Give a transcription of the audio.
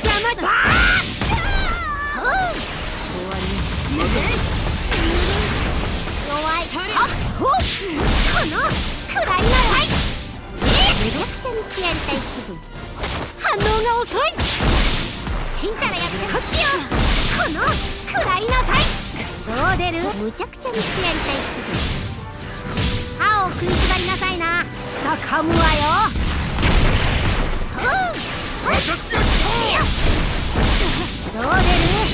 邪魔し弱いこの食らいなさい。めちゃくちゃにしてやりたい気分。反応が遅い。ちんたらやってこっちよ。この食らいなさい。どう出る。むちゃくちゃにしてやりたい気分。歯を食いしばりなさいな。下噛むわよ。 私が来た。 どう出る。